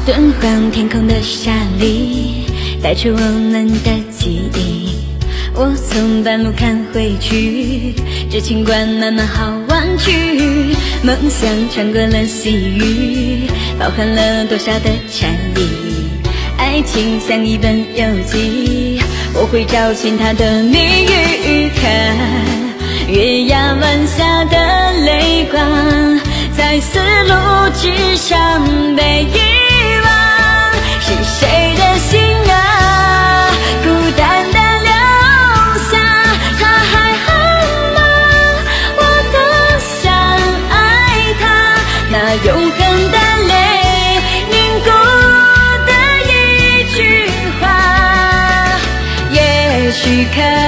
敦煌天空的沙砾，带着我们的记忆。我从半路看回去，这情关慢慢好玩具。梦想穿过了细雨，包含了多少的禅意。爱情像一本游记，我会找寻它的谜语。看月牙湾下的泪光，在丝路之上被遗忘。是谁的心啊，孤单的留下，他还好吗？我多想爱他，那永恒的泪凝固的一句话，也许可